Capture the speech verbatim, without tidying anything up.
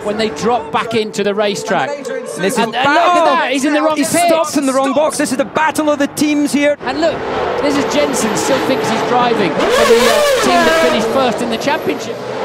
when they drop back into the racetrack. And This is, and, and look at that, he's in the wrong He pit. stopped in the wrong box. This is the battle of the teams here. And look, this is Jenson, still thinks he's driving for the uh, team that finished first in the championship.